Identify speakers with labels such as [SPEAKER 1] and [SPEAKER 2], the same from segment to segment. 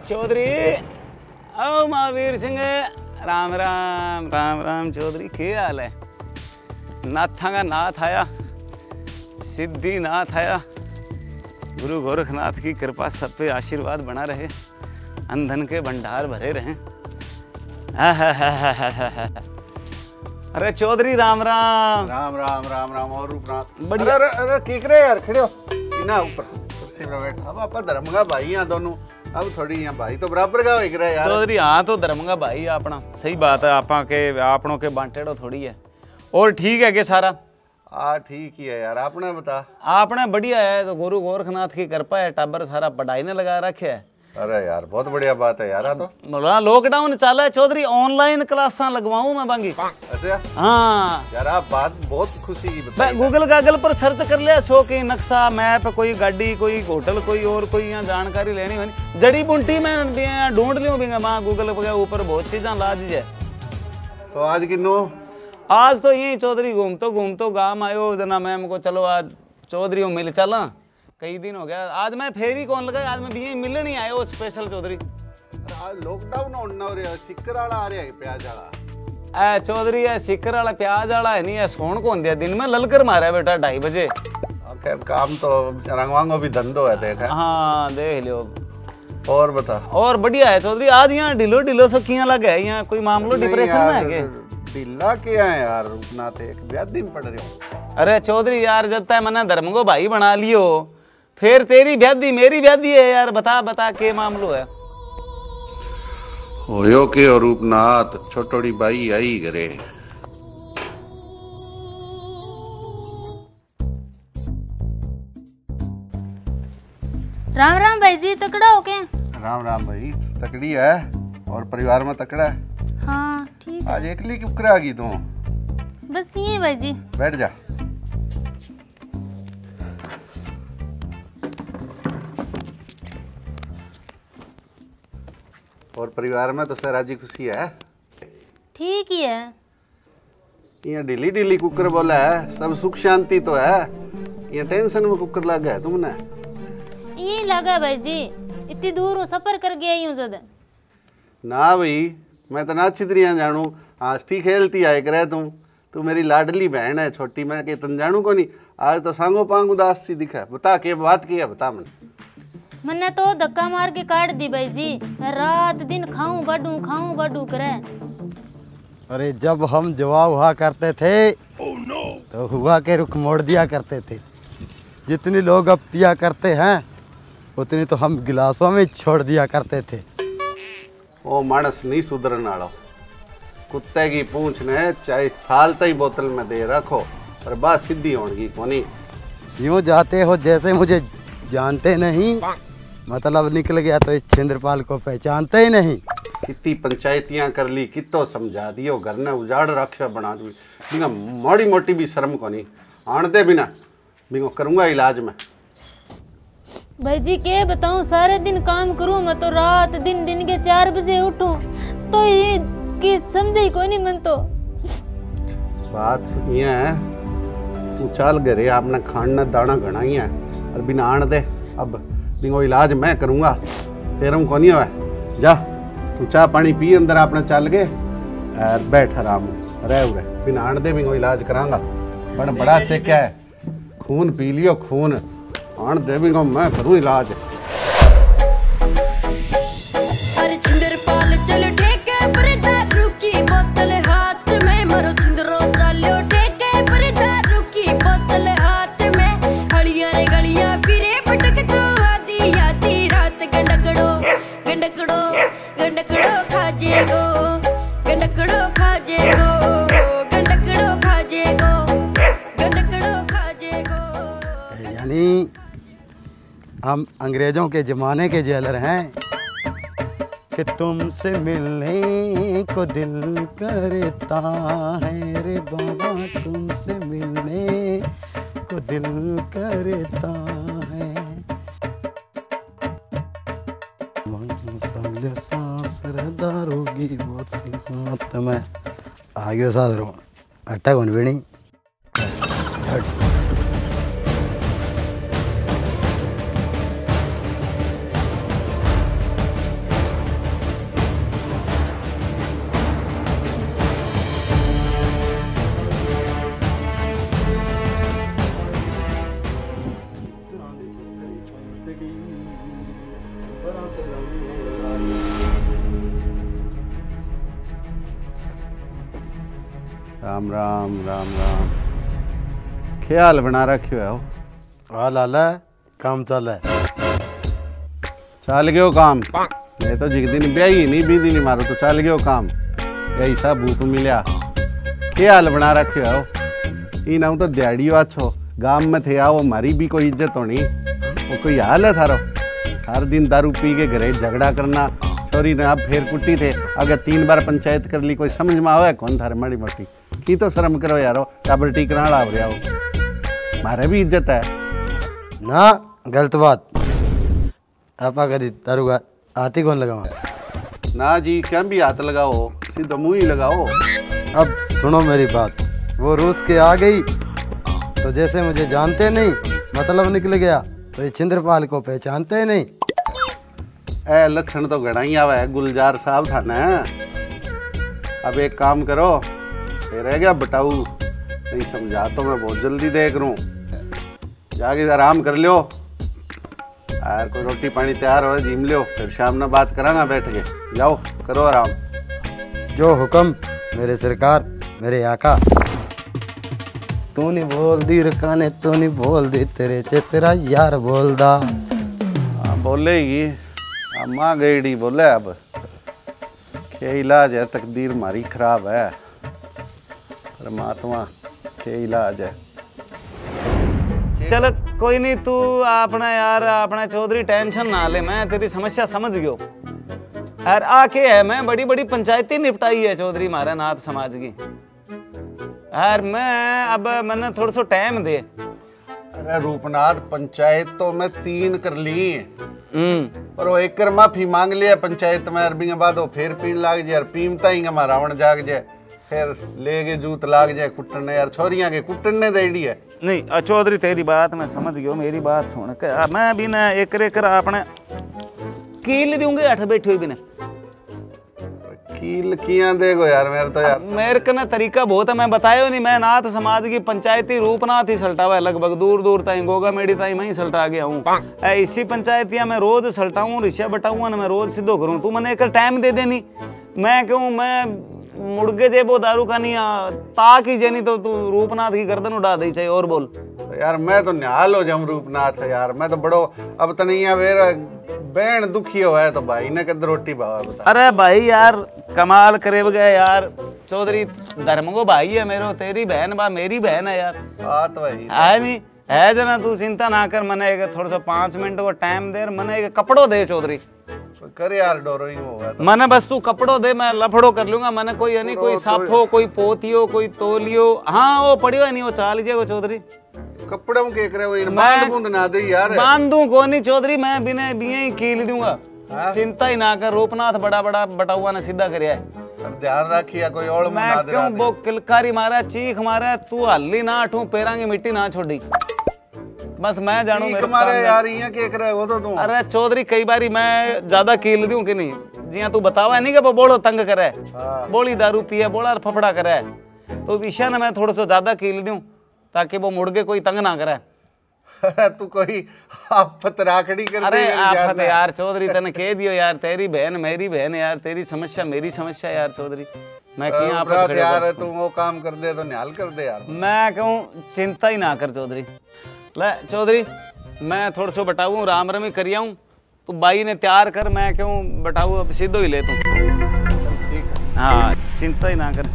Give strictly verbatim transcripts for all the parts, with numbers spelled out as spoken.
[SPEAKER 1] चौधरी ओ महावीर सिंह राम राम राम राम। चौधरी क्या हाल है? नाथा का नाथ आया, सिद्धि नाथ आया। गुरु गोरखनाथ की कृपा सब पे आशीर्वाद बना रहे, अंधन के भंडार भरे रहे। अरे चौधरी राम राम
[SPEAKER 2] राम राम राम राम और रूपनाथ
[SPEAKER 1] बढ़िया।
[SPEAKER 2] अरे अरे ठीक रहे यार, खड़े हो ना ऊपर कुर्सी पे बैठा। अब आप धर्म का भाई हैं दोनों, अब थोड़ी यहाँ भाई तो बराबर का हो रहा है यार।
[SPEAKER 1] चौधरी हाँ तो धर्म का भाई अपना सही बात है, आपा के आपनों के बांटेड़ो थोड़ी है। और ठीक है के सारा?
[SPEAKER 2] हाँ ठीक ही है यार, आपने बता।
[SPEAKER 1] आपने बढ़िया है, तो गुरु गोरखनाथ की कृपा है, टाबर सारा पढ़ाई ने लगा रखे है।
[SPEAKER 2] अरे यार बहुत बढ़िया बात है यार। तो
[SPEAKER 1] बोला लॉकडाउन चला है चौधरी, ऑनलाइन क्लासा लगवाऊं मैं बांगी।
[SPEAKER 2] अच्छा
[SPEAKER 1] हाँ
[SPEAKER 2] यार, आप बात बहुत खुशी की बताई।
[SPEAKER 1] गूगल गागल पर सर्च कर लिया, शो की नक्शा मैप, कोई गाड़ी, कोई होटल, कोई और कोई यहाँ जानकारी लेनी होनी, जड़ी बूटी में ढूंढ लियो भी मैं गूगल के ऊपर बहुत चीज़ा ला दीजिए।
[SPEAKER 2] तो आज किन्नो?
[SPEAKER 1] आज तो यही चौधरी घूमतो घूमतो गांव आयो जना मैम को, चलो आज चौधरी मिल चला, कई दिन हो गया। आज मैं फेरी कौन लगा, आज मैं भी मिलने ही आयो स्पेशल चौधरी।
[SPEAKER 2] लॉकडाउन होना हो रहा, सिक्कर वाला आ रहा है, प्याज वाला।
[SPEAKER 1] ए चौधरी है सिक्कर वाला प्याज वाला है नहीं है, सोन कौन दिया दिन में ललकर मारा बेटा ढाई बजे।
[SPEAKER 2] खैर काम तो रंगवांगो भी धंधो है देख।
[SPEAKER 1] हाँ देख लियो।
[SPEAKER 2] और बता।
[SPEAKER 1] और बढ़िया है चौधरी, आज यहाँ ढिलो ढिलो सो किया लगे है, यहाँ कोई मामलो डिप्रेशन में है के?
[SPEAKER 2] ढीला क्या है यार, रुकना थे एक ब्याह दिन पड़ रहे हो।
[SPEAKER 1] अरे चौधरी यार जब तक मैंने धर्म को भाई बना लियो, फिर तेरी ब्यादी मेरी ब्यादी है यार। बता बता के मामलो है?
[SPEAKER 2] होयो के और रूपनाथ छोटोड़ी बाई आई घरे।
[SPEAKER 3] राम राम भाई जी, तकड़ा हो के?
[SPEAKER 2] राम राम भाई, तकड़ी है और परिवार में तकड़ा है।
[SPEAKER 3] हाँ ठीक है।
[SPEAKER 2] आज एकली क्यों करा गई तू?
[SPEAKER 3] बस ये भाई जी।
[SPEAKER 2] बैठ जा। और परिवार में तो राजी खुशी है?
[SPEAKER 3] ठीक ही है।
[SPEAKER 2] ये ढीली ढीली कुकर बोला है, सब सुख शांति तो है, ये टेंशन में कुकर लगा है तुमने?
[SPEAKER 3] ये लगा भाई जी, इतनी दूर सफर कर गया यूं जद।
[SPEAKER 2] ना भाई, मैं तो ना अच्छी तरह जानू, हंसती खेलती आए करे तू तू मेरी लाडली बहन है छोटी, मैं के तन जानू को नहीं। आज तो सांगो पांग उदास सी दिखा, बता के बात की है, बता मन।
[SPEAKER 3] मैंने तो धक्का मार के काट दी भाई जी, रात दिन खाऊं बडू खाऊं बडू करे।
[SPEAKER 4] अरे जब हम जवाब हुआ करते थे oh, no. तो हुआ के रुख मोड़ दिया करते थे। जितनी लोग अब पिया करते हैं उतनी तो हम गिलासों में छोड़ दिया करते थे।
[SPEAKER 2] ओ मानस नहीं सुधरन वाला, कुत्ते की पूंछ ने चाहे साल तक बोतल में दे रखो और बात सीधी होगी कोनी।
[SPEAKER 4] यूँ जाते हो जैसे मुझे जानते नहीं, मतलब निकल गया तो इस छिंद्रपाल को पहचानते ही नहीं।
[SPEAKER 2] कितनी पंचायतियां कर ली, कितो समझा दियो, घर ने उजाड़ रखा बना दी, बिना मोड़ी मोटी भी शर्म को नहीं आन दे बिना बिना करूंगा इलाज में।
[SPEAKER 3] भाई जी के बताऊं, सारे दिन काम करूं मैं तो, रात दिन दिन के चार बजे उठूं तो ये कि समझे ही कोई नहीं मन तो।
[SPEAKER 2] बात ये है, तू चाल घरे, आपने खाना दाना घना ही है और बिना आन दे, अब बिना इलाज मैं करूंगा, तेरम को नहीं हुआ। जा तू चाह पानी पी अंदर, आपने चल के और बैठ आराम रह उरे, बिना आन दे बिना इलाज करांगा। बड़ बड़ा से क्या है, खून पी लियो खून, आन दे बिना मैं करूं इलाज।
[SPEAKER 5] अरे छिंदरपाल चल ठेके पर दारू की बोतल हाथ में, मरो छिंदरो चालो ठेके पर दारू की बोतल हाथ में, हड़िया रे गलियां फिरे पटक तो आधी आधी रात, गंडकड़ो गंडकड़ो गंडकड़ो खाजे गो, गंडकड़ो खाजे गो, गंडकड़ो खाजे गो, गंडकड़ो खाजे गो।
[SPEAKER 4] यानी हम अंग्रेजों के ज़माने के जेलर हैं कि तुमसे मिलने को दिल करता है रे बाबा, तुमसे मिलने को दिल करता है। दारोगी बहुत मैं आगे साथ रहूँ अट्टा कौन बेणी।
[SPEAKER 2] राम राम राम राम। ख्याल बना रखियो है।
[SPEAKER 4] हाँ लाला काम चल है।
[SPEAKER 2] चल गयो काम। मैं तो जिस दिन ब्याही नहीं बीदी नहीं मारो तो चल गयो काम। यही सब भूप मिलिया। ख्याल बना रखियो है। इन तो दिहाड़ी अच्छो गांव में थे आओ हमारी भी कोई इज्जत होनी। वो कोई हाल है थारो। हर दिन दारू पी के घरे झगड़ा करना। छोरी ने अब फेर कुट्टी थे अगर तीन बार पंचायत कर ली कोई समझ में आवे कौन थारे माड़ी मोटी की तो शर्म करो यारो टाबर टीकरा लाभ रहा हो मारे भी इज्जत है
[SPEAKER 4] ना गलत बात आपा करी दारू का हाथी कौन लगावा
[SPEAKER 2] ना जी क्या भी हाथ लगाओ सीधा मुंह ही लगाओ।
[SPEAKER 4] अब सुनो मेरी बात वो रूस के आ गई तो जैसे मुझे जानते नहीं मतलब निकल गया तो ये छिंद्रपाल को पहचानते ही नहीं।
[SPEAKER 2] ए लक्षण तो घना ही आवा है गुलजार साहब था ना। अब एक काम करो फिर रह गया बटाऊ नहीं समझा तो मैं बहुत जल्दी देख रू जाके आराम कर लियो यार कोई रोटी पानी तैयार हो जिम लियो फिर शाम में बात करांगा बैठ के जाओ करो आराम।
[SPEAKER 4] जो हुक्म मेरे सरकार मेरे आका। तू नहीं बोल दी रकाने तू नहीं बोल दी तेरे चे तेरा यार बोल दा।
[SPEAKER 2] हाँ बोलेगी अम्मा गईडी बोले अब क्या इलाज है तकदीर मारी खराब है परमात्मा क्या इलाज है।
[SPEAKER 1] चल कोई नहीं तू अपना यार अपना चौधरी टेंशन ना ले मैं तेरी समस्या समझ गयो। यार आके है मैं बड़ी बड़ी पंचायती निपटाई है चौधरी महारा नाथ समाज की। यार मैं अब मैंने थोड़ा सा टाइम दे।
[SPEAKER 2] अरे रूपनाथ पंचायत तो मैं तीन कर ली
[SPEAKER 1] हम्म
[SPEAKER 2] पर वो एक कर माफी मांग लिया पंचायत में अरबी के बाद वो फिर पीन लाग जाए पीमता ही हमारा रावण जाग जाए फिर ले के जूत लाग जाए कुटने यार छोरियां के कुटने देड़ी है।
[SPEAKER 1] नहीं चौधरी तेरी बात मैं समझ गयो मेरी बात सुन के मैं भी ना एक एक अपने कील दूंगे अठ बैठी हुई भी ने
[SPEAKER 2] कील किया देखो यार मेरे तो यार
[SPEAKER 1] मेरे का ना तरीका बहुत है मैं बतायो नहीं मैं नाथ समाज की पंचायती रूपनाथ ही सल्टावा लगभग दूर दूर ताई गोगा मेड़ी ताई मैं ही सल्टा गया हूँ। इसी पंचायतियां मैं रोज सल्टाऊँ रिश्या बटाऊँ ना मैं रोज सीधो करूँ तू मैंने एक टाइम दे देनी मैं क्यों मैं मुड़के जे वो दारू का नहीं ताक ही जेनी तो तू रूपनाथ की गर्दन उड़ा दी चाहिए और बोल
[SPEAKER 2] यार मैं तो निहाल हो जाऊं रूपनाथ यार मैं तो बड़ो अब तनिया वेर बहन दुखी हो है तो भाई ने कद रोटी भावा बता।
[SPEAKER 1] अरे भाई यार कमाल करे गए यार चौधरी धर्म को भाई है मेरे तेरी बहन बा मेरी बहन है यार
[SPEAKER 2] बात भाई
[SPEAKER 1] है नहीं है जना तू चिंता ना कर मने एक थोड़ा सा पांच मिनट को टाइम दे मने एक कपड़ो दे चौधरी
[SPEAKER 2] करे यार डोरो ही होगा तो।
[SPEAKER 1] मने बस तू कपड़ो दे मैं लफड़ो कर लूंगा मने कोई नहीं कोई साफो कोई पोतियो कोई तोलियो हाँ वो पड़ी हुआ नहीं वो चाल लीजिएगा चौधरी
[SPEAKER 2] कपड़ों के करे वो बांध बूंद ना दे यार
[SPEAKER 1] बांधू को नहीं चौधरी मैं बिना बिया ही कील दूंगा चिंता ही ना कर रूपनाथ बड़ा बड़ा बटाउआ ने सीधा कर
[SPEAKER 2] ध्यान रखिए कोई और
[SPEAKER 1] मैं क्यों वो किलकारी मारा चीख मारा तू हल्ली ना अठू पैरा की मिट्टी ना छोड़ी बस मैं जानू मेरे
[SPEAKER 2] मारे यार ये के करे हो तो तू
[SPEAKER 1] अरे चौधरी कई बारी मैं ज्यादा कील दूं कि नहीं जिया तू बतावा नहीं कि वो बोलो तंग करे बोली दारू पिए बोला फफड़ा करे तो विषय ना मैं थोड़ा सा ज्यादा कील दूं ताकि वो मुड़ के कोई तंग ना करे।
[SPEAKER 2] तू कोई आफत राखड़ी कर
[SPEAKER 1] अरे आफत यार चौधरी तने कह दियो यार तेरी बहन मेरी बहन यार तेरी समस्या मेरी समस्या यार चौधरी मैं क्यों आफत
[SPEAKER 2] यार तू वो काम कर दे तो निहाल कर दे यार
[SPEAKER 1] मैं कहूँ चिंता ही ना कर चौधरी ले चौधरी मैं थोड़ा सा बटाऊँ राम रमी करियाऊँ तू बाई ने तैयार कर मैं क्यों बटाऊँ अब सीधो ही ले तू हाँ चिंता ही ना कर।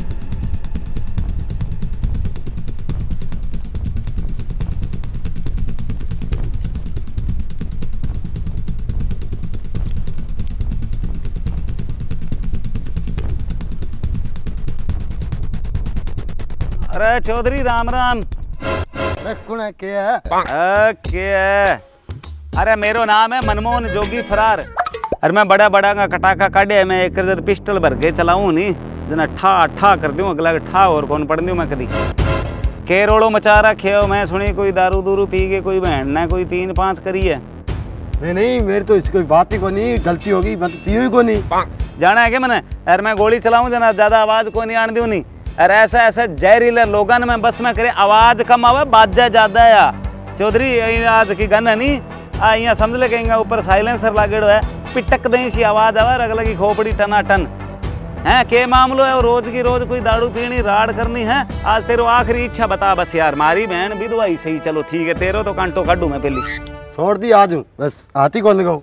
[SPEAKER 1] अरे चौधरी राम राम
[SPEAKER 4] कुण क्या है
[SPEAKER 1] क्या अरे मेरो नाम है मनमोहन जोगी फरार अरे मैं बड़ा बड़ा का कटाका काढ़े मैं एक जब पिस्टल भर के चलाऊं नहीं जना ठा ठा कर दूं अगला ठा और कौन पढ़ दूं मैं कदी के रोड़ो मचा रखे हो मैं सुनी कोई दारू दूरू पी के कोई बहन ना कोई तीन पांच करी है
[SPEAKER 4] नहीं नहीं मेरी तो इसकी कोई बात ही को नहीं गलती होगी मैं तो पियो ही को नहीं
[SPEAKER 1] जाना है क्या मैंने अरे मैं गोली चलाऊं जना ज्यादा आवाज को नहीं आन दूं नहीं अरे ऐसा ऐसा जहरीला लोगन में बस में करे आवाज कम आवे बाजा ज्यादा या चौधरी आज की गन है नहीं आ यहाँ समझ ले कहेंगे ऊपर साइलेंसर लागेड़ो है पिटक दही सी आवाज आवे अगला की खोपड़ी टना टन हैं के मामलो है? रोज की रोज कोई दारू पीनी राड करनी है? आज तेरो आखिरी इच्छा बता बस यार। मारी बहन विधवा ही सही, चलो ठीक है, तेरो तो कांटो काटू मैं पहली।
[SPEAKER 4] छोड़ दी आज हूँ, बस हाथी कौन लगाऊं।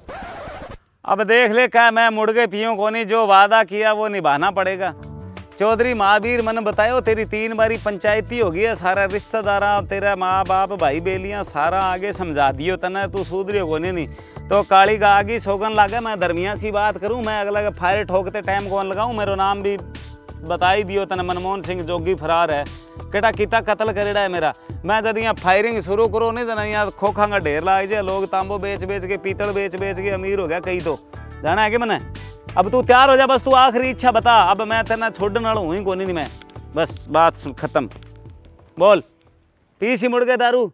[SPEAKER 1] अब देख ले क्या मैं मुड़ के पियूँ कोनी, जो वादा किया वो निभाना पड़ेगा। चौधरी महावीर मन बतायो, तेरी तीन बारी पंचायती हो गई है, सारा रिश्तेदारा तेरा माँ बाप भाई बेलियाँ सारा आगे समझा दियो तने, तू सुधरियो कोनी नहीं तो काली का आगी सोगन लागे। मैं दरमिया सी बात करूं, मैं अगला के फायर ठोकते टाइम कौन लगाऊं। मेरो नाम भी बता ही दियो तने, मनमोहन सिंह जोगी फरार है, केटा किता कत्ल करेड़ा है मेरा। मैं जब यहाँ फायरिंग शुरू करो नहीं तो यहाँ खोखा का ढेर लाग जाए, लोग तांबो बेच बेच के पीतल बेच बेच के अमीर हो गया कई तो, जाना है कि मैंने। अब तू तैयार हो जा, बस तू आखिरी इच्छा बता। अब मैं तेना छोड़ने वाला हूँ ही कोनी नहीं मैं, बस बात खत्म। बोल पी सी मुड़ के दारू।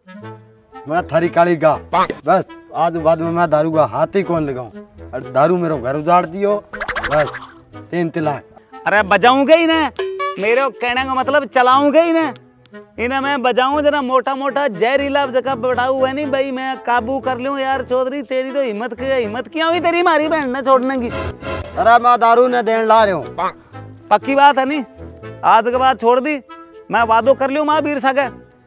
[SPEAKER 4] मैं थारी काली गा, बस आज बाद में मैं दारू का हाथ ही कौन लगाऊं। और दारू मेरो घर उजाड़ दियो, बस तीन तलाक।
[SPEAKER 1] अरे बजाऊंगे ही ना, मेरे कहने का मतलब चलाऊंगे ही ना। इन्हें मैं बजाऊं जरा मोटा मोटा जहरीला जगह बढ़ाऊ है नहीं भाई, मैं काबू कर लूं यार। चौधरी तेरी तो हिम्मत की हिम्मत क्या हुई तेरी मारी बहन ने छोड़ने की।
[SPEAKER 4] अरे मैं दारू ने देन ला रहा हूँ,
[SPEAKER 1] पक्की बात है नहीं, आज के बाद छोड़ दी। मैं वादो कर लियो महावीर सके,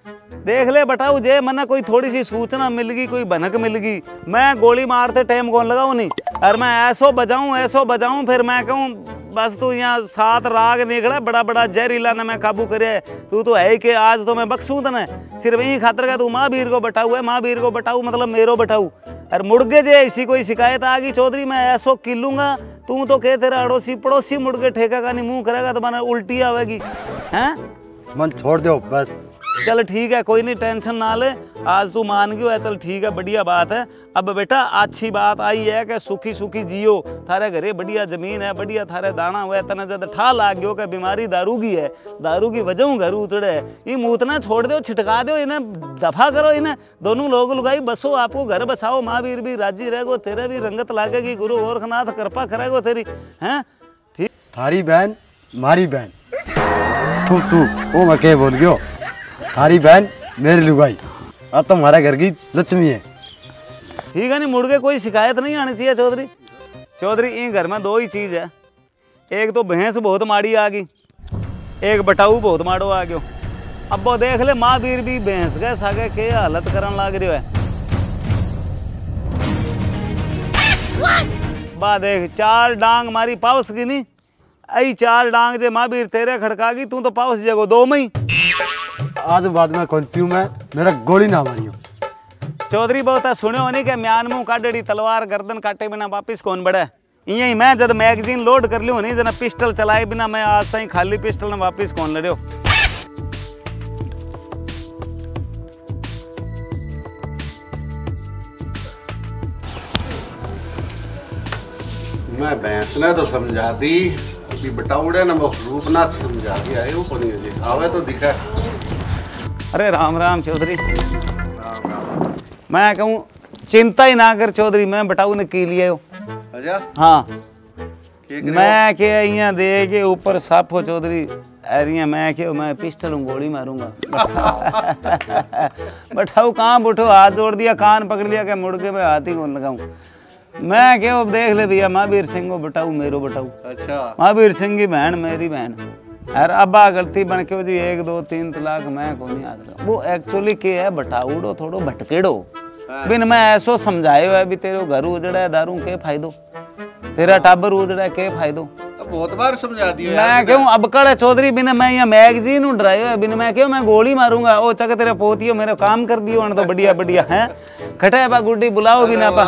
[SPEAKER 1] देख ले बताऊ जे मना कोई थोड़ी सी सूचना मिल गई, कोई भनक मिल गई, मैं गोली मारते टाइम कौन लगाऊ नहीं। और मैं ऐसो बजाऊं ऐसो बजाऊं फिर मैं कहूँ बस तू यहाँ सात राग निकला बड़ा बड़ा जहरीला ने मैं काबू करे। तू तो है कि आज तो मैं बख्शूं तने, सिर्फ यही खातर का तू महावीर को बटाऊ है, महावीर को बटाऊ मतलब मेरो बटाऊ। और मुड़गे जे ऐसी कोई शिकायत आ गई चौधरी मैं ऐसो किलूंगा, तू तो कह तेरा अड़ोसी पड़ोसी मुड़गे ठेका का नहीं मुंह करेगा तो मैंने उल्टी आवेगी हैं।
[SPEAKER 4] मन छोड़ दो बस।
[SPEAKER 1] चल ठीक है कोई नहीं, टेंशन ना ले, आज तू मान गयो है, चल ठीक है बढ़िया बात है। अब बेटा अच्छी बात आई है कि सुखी सुखी जियो, थारे घरे बढ़िया जमीन है, बढ़िया थारे दाना हुआ है, तना ज्यादा ठा लाग गयो कि बीमारी दारू की है, दारू की वजह घर उतरे है। ये मूतना छोड़ दो, छिटका दो इन्हें, दफा करो इन्हें, दोनों लोग लुगाई बसो, आपको घर बसाओ, महावीर भी राजी रहेगो, तेरे भी रंगत लागेगी, गुरु गोरखनाथ कृपा करेगो तेरी हैं। ठीक
[SPEAKER 4] थारी बहन मारी बहन, तू तू ओ मैं क्या बोल गयो, थारी बहन मेरी लुगाई, अब तुम्हारे घर की लक्ष्मी है।
[SPEAKER 1] ठीक है नहीं, मुड़ के कोई शिकायत नहीं आनी चाहिए चौधरी। चौधरी इन घर में दो ही चीज है, एक तो भैंस बहुत माड़ी आ गई, एक बटाऊ बहुत माड़ो आ गयो। अब वो देख ले महावीर भी भैंस गए सागे के हालत करन लाग रही है। बा देख चार डांग मारी पावस की नहीं, आई चार डांग जे महावीर तेरे खड़का गई, तू तो पावस जगो दो मई।
[SPEAKER 4] आज बाद में कौन पीऊं मैं, मेरा गोली ना मारियो।
[SPEAKER 1] चौधरी बहुत सुनो नहीं कि म्यान मुंह काटेड़ी तलवार गर्दन काटे बिना वापिस कौन बढ़े। यही मैं जब मैगजीन लोड कर लियो नहीं जना पिस्टल चलाए बिना मैं आज तक खाली पिस्टल में वापिस कौन लड़ियो।
[SPEAKER 2] मैं भैंस ने तो समझा दी, अभी बटाउड़े ने वो रूपनाथ समझा दिया है, वो कोनी जी आवे तो दिखा।
[SPEAKER 1] अरे राम राम चौधरी। मैं कहूँ चिंता ही ना कर चौधरी, मैं बटाऊ ने की लिया हो।
[SPEAKER 2] अच्छा
[SPEAKER 1] हाँ मैं के यहाँ दे के ऊपर साफ हो चौधरी, अरिया मैं के मैं पिस्टल गोली मारूंगा। बटाऊ कहाँ उठो, हाथ जोड़ दिया कान पकड़ लिया क्या मुड़ के मैं हाथ ही कौन लगाऊं। मैं क्या देख ले भैया महावीर सिंह को बटाऊ मेरो बटाऊ।
[SPEAKER 2] अच्छा महावीर
[SPEAKER 1] महावीर सिंह की बहन मेरी बहन। अरे अब्बा गलती बन के जी एक दो तीन तलाक मैं को नहीं याद, वो एक्चुअली के है बटाऊड़ो थोड़ो भटकेड़ो बिन मैं ऐसो समझायो है भी तेरे घर उजड़ा है दारू के फायदो, तेरा टाबर उजड़ा है के फायदो।
[SPEAKER 2] बहुत बार समझा दिया
[SPEAKER 1] मैं क्यों अब कड़े चौधरी बिना मैं यहाँ मैगजीन डरायो है, बिना मैं क्यों मैं गोली मारूंगा। ओ चक तेरे पोतियो मेरे काम कर दियो तो बढ़िया बढ़िया है खटे बा गुड्डी बुलाओ बिना पा।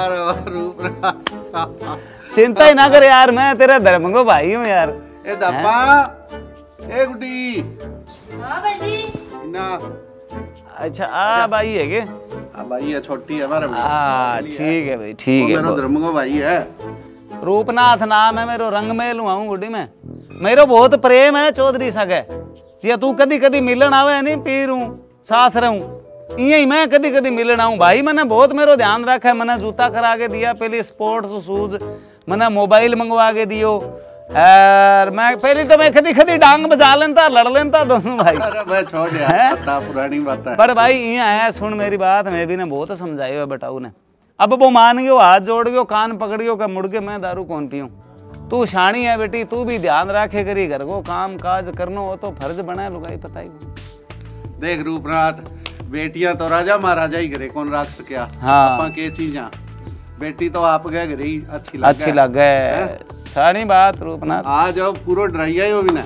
[SPEAKER 1] चिंता ही ना कर यार, मैं तेरा धर्म को भाई हूँ यार।
[SPEAKER 2] ए दब्बा ए गुड्डी।
[SPEAKER 3] हां भाई जी
[SPEAKER 2] ना
[SPEAKER 1] अच्छा आ भाई है के?
[SPEAKER 2] आ भाई है, छोटी है हमारा।
[SPEAKER 1] हाँ ठीक है भाई ठीक है।
[SPEAKER 2] मेरा धर्म को भाई है,
[SPEAKER 1] रूपनाथ नाम है मेरो, रंगमेल हुआ हूँ गुड्डी में, मेरो बहुत प्रेम है चौधरी सगे। जी तू कदी कदी मिलन आवे नहीं पीर हूँ सास रहूँ यही मैं कदी कदी मिलन आऊँ भाई। मैंने बहुत मेरो ध्यान रखा है, मैंने जूता करा के दिया, पहले स्पोर्ट्स शूज, मैंने मोबाइल मंगवा के दियो, और मैं पहले तो मैं कदी कदी डांग बजा लेता लड़ लेता दोनों भाई।
[SPEAKER 2] अरे मैं छोड़ यार, पता पुरानी बात है।
[SPEAKER 1] पर भाई यहाँ है सुन मेरी बात, मैं भी ने बहुत समझाई है बटाऊ ने। अब वो मान गयो, हाथ जोड़ गयो, कान पकड़ गयो का मुड़ के मैं दारू कौन पीऊं। तू शानी है बेटी, तू भी ध्यान रखे करी घर को काम काज करनो हो तो फर्ज बना लुगाई पता ही।
[SPEAKER 2] देख रूपनाथ, बेटियां तो राजा महाराजा ही घरे कौन रख सकिया।
[SPEAKER 1] हाँ
[SPEAKER 2] आपा के चीजा बेटी तो आप गए घरे ही अच्छी लग
[SPEAKER 1] अच्छी लग गए। शानी बात रूपनाथ।
[SPEAKER 2] आज अब पूरा ड्राइया ही हो भी ना,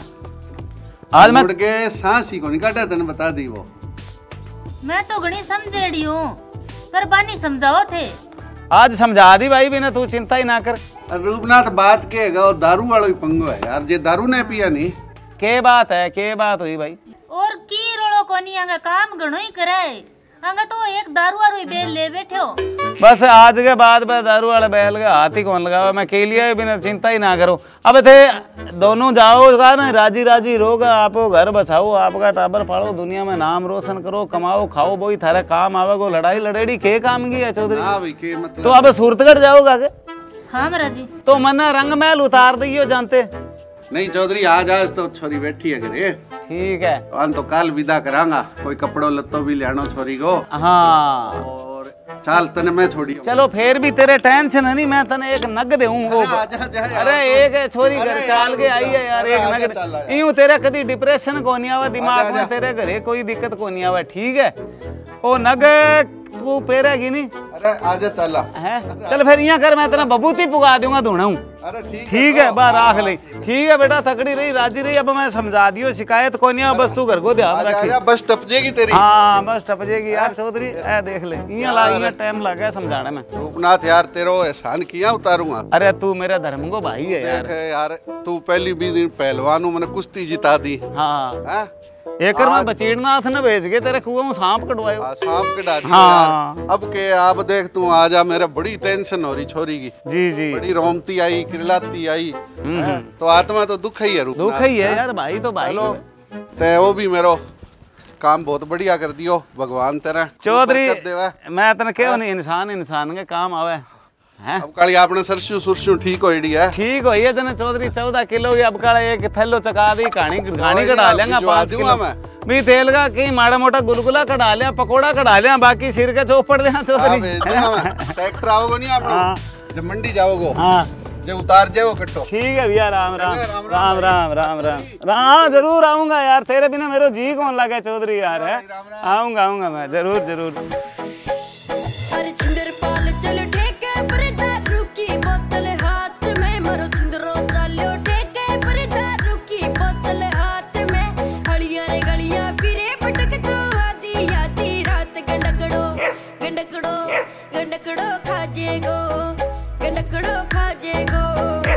[SPEAKER 1] आज मैं
[SPEAKER 2] मुड़ के सांस ही को नहीं काटा, तेने बता दी वो।
[SPEAKER 3] मैं तो घणी समझेड़ी हूँ, पर बानी समझाओ थे।
[SPEAKER 1] आज समझा दी भाई बिना, तू चिंता ही ना कर।
[SPEAKER 2] रूपनाथ बात के है वो दारू वाला ही पंगो है यार, जे दारू ने पिया नहीं।
[SPEAKER 1] के बात है, के बात हुई भाई?
[SPEAKER 3] और की रोड़ो कोनी आंगा काम घणो ही कराए, आंगा तो एक दारू वारू ही बेल ले बैठे हो।
[SPEAKER 1] बस आज के बाद में दारू वाले बैल के हाथ ही कौन लगावा, मैं के लिए बिना चिंता ही ना करो। अब थे दोनों जाओ ना राजी राजी रोगा, आप घर बसाओ, आपका टाबर पालो, दुनिया में नाम रोशन करो, कमाओ खाओ, वही थारा काम आवेगो। लड़ाई लड़ेड़ी के काम की है चौधरी?
[SPEAKER 2] हाँ भाई के मतलब।
[SPEAKER 1] तो अब सूरतगढ़ जाओगा के?
[SPEAKER 3] हाँ महाराज जी।
[SPEAKER 1] तो मना रंग महल उतार दियो जानते
[SPEAKER 2] नहीं चौधरी, आज आज तो छोरी बैठी है घरे।
[SPEAKER 1] ठीक है,
[SPEAKER 2] हम तो कल विदा करांगा, कोई कपड़ो लत्तो भी लेनो छोरी को।
[SPEAKER 1] हाँ
[SPEAKER 2] और चल तने मैं छोड़ी।
[SPEAKER 1] चलो फिर भी तेरे टेंशन है नहीं, मैं तने एक नग देऊं वो। अरे एक छोरी घर चाल के आई है यार, एक नग यूं तेरे कदी डिप्रेशन को नहीं आवा दिमाग में, तेरे घरे कोई दिक्कत को नहीं आवा, ठीक है? ओ नग तू पेरेगी नहीं?
[SPEAKER 2] अरे आजा चला
[SPEAKER 1] है चल फिर यहाँ कर, मैं तेरा बबूती पुगा दूंगा धुना हूँ।
[SPEAKER 2] अरे ठीक
[SPEAKER 1] ठीक है बाहर आख ले। ठीक है बेटा, थकड़ी रही राजी रही, अब मैं समझा दियो, शिकायत को नहीं, बस तू घर को ध्यान रखी।
[SPEAKER 2] बस टपजेगी तेरी।
[SPEAKER 1] हाँ बस टपजेगी यार चौधरी, ए देख ले यहाँ लाग टाइम लगा समझाने में।
[SPEAKER 2] रूपनाथ यार तेरो एहसान किया उतारूंगा।
[SPEAKER 1] अरे तू मेरा धर्म को भाई है यार।
[SPEAKER 2] यार तू पहली भी दिन पहलवान मैंने कुश्ती जिता दी।
[SPEAKER 1] हाँ एक में बचीड़नाथ ने भेज के तेरे कुआं सांप कटवायो।
[SPEAKER 2] सांप कटा दिया
[SPEAKER 1] हाँ।
[SPEAKER 2] यार। अब के आप देख तू आजा, मेरे बड़ी टेंशन हो रही छोरी की।
[SPEAKER 1] जी जी
[SPEAKER 2] बड़ी रोमती आई, किरलाती आई, तो आत्मा तो दुख ही है।
[SPEAKER 1] दुख ही है यार, भाई तो भाई।
[SPEAKER 2] ते वो भी मेरो काम बहुत बढ़िया कर दियो भगवान तेरा
[SPEAKER 1] चौधरी। मैं तेने क्यों नहीं, इंसान इंसान के काम आवे हैं।
[SPEAKER 2] अब काली आपने सरसों सुरसों ठीक होईडी है? ठीक
[SPEAKER 1] होई है जने चौधरी, चौदह किलो की अब काले एक थैलो चका दी, कहानी कहानी कढ़ा लेंगा पाँच किलो भी तेल का, कहीं माड़ा मोटा गुलगुला कढ़ा लिया, पकोड़ा कढ़ा लिया, बाकी सिर के चौपड़ देना चौधरी।
[SPEAKER 2] ट्रैक्टर आओगे नहीं आप जब मंडी जाओगे?
[SPEAKER 1] हाँ
[SPEAKER 2] जब उतार जाओ कट्टो।
[SPEAKER 1] ठीक है भैया, राम राम राम राम राम राम राम राम। जरूर आऊंगा यार, तेरे बिना मेरा जी कौन लगा चौधरी यार, है आऊंगा आऊंगा मैं जरूर जरूर।
[SPEAKER 5] अरे छिंदरपाल चलो ठेके पर दारू की बोतल हाथ में, मरो छिंदरो चालो ठेके पर दारू की बोतल हाथ में, हड़िया रे गलियां फिरे पटक तो आधी आधी रात, गंडकड़ो गंडकड़ो गंडकड़ो खाजे गो, गंडकड़ो खाजे गो।